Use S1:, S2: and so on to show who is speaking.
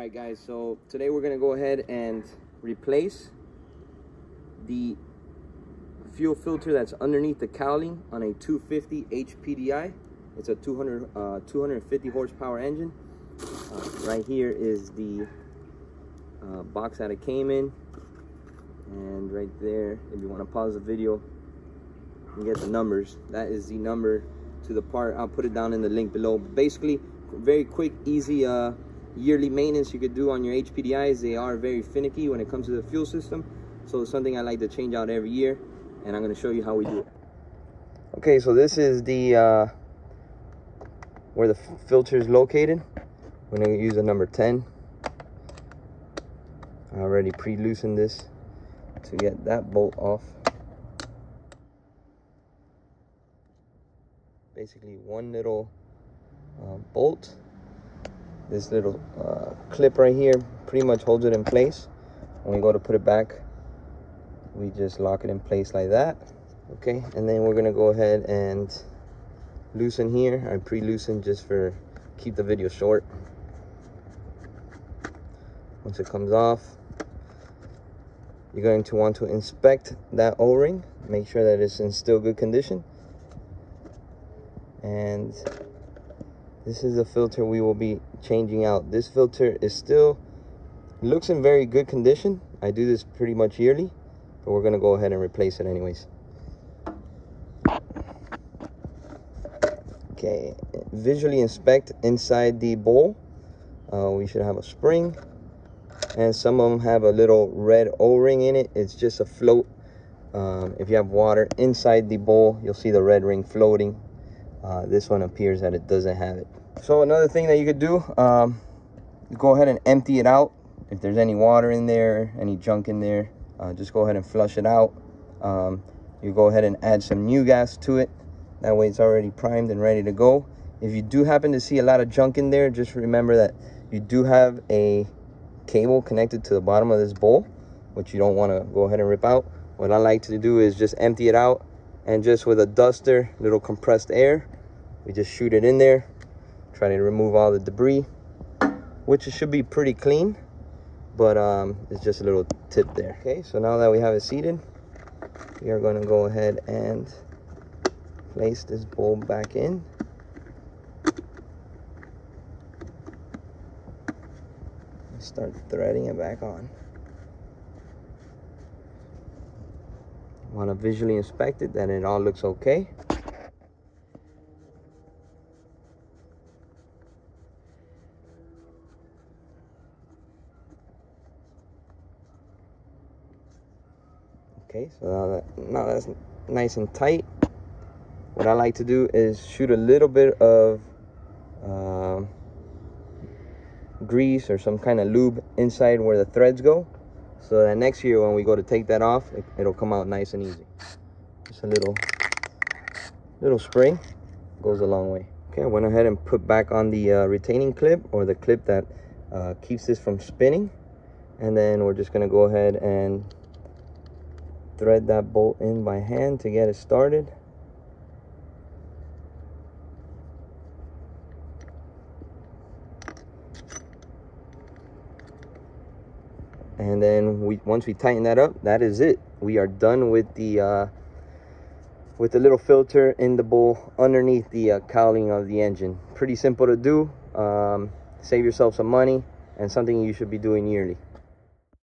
S1: Alright guys, so today we're going to go ahead and replace the fuel filter that's underneath the cowling on a 250 HPDI. It's a 250 horsepower engine. Right here is the box that it came in, and right there, if you want to pause the video and get the numbers, that is the number to the part. I'll put it down in the link below. But basically, very quick, easy yearly maintenance you could do on your HPDIs. They are very finicky when it comes to the fuel system, so it's something I like to change out every year, and I'm going to show you how we do it. Okay, so this is the where the filter is located. We're going to use the number 10. I already pre-loosened this to get that bolt off. Basically one little bolt. This little clip right here pretty much holds it in place. When we go to put it back, we just lock it in place like that. Okay, and then we're gonna go ahead and loosen here. I pre-loosened just for keep the video short. Once it comes off, you're going to want to inspect that O-ring, make sure that it's in still good condition. And this is the filter we will be changing out. This filter is still, looks in very good condition. I do this pretty much yearly, but we're gonna go ahead and replace it anyways. Okay, visually inspect inside the bowl. We should have a spring, and some of them have a little red O-ring in it. It's just a float. If you have water inside the bowl, you'll see the red ring floating. This one appears that it doesn't have it. So another thing that you could do, go ahead and empty it out. If there's any water in there, any junk in there, just go ahead and flush it out. You go ahead and add some new gas to it. That way it's already primed and ready to go. If you do happen to see a lot of junk in there, just remember that you do have a cable connected to the bottom of this bowl, which you don't want to go ahead and rip out. What I like to do is just empty it out, and just with a duster, little compressed air, we just shoot it in there, try to remove all the debris, which it should be pretty clean, but it's just a little tip there. Okay, so now that we have it seated, we are going to go ahead and place this bowl back in. Start threading it back on. Want to visually inspect it, that it all looks okay. Okay, so now that's nice and tight. What I like to do is shoot a little bit of grease or some kind of lube inside where the threads go, so that next year when we go to take that off, it'll come out nice and easy. Just a little spray goes a long way. Okay, I went ahead and put back on the retaining clip, or the clip that keeps this from spinning, and then we're just going to go ahead and thread that bolt in by hand to get it started. And then once we tighten that up, that is it. We are done with the little filter in the bowl underneath the cowling of the engine. Pretty simple to do. Save yourself some money, and something you should be doing yearly.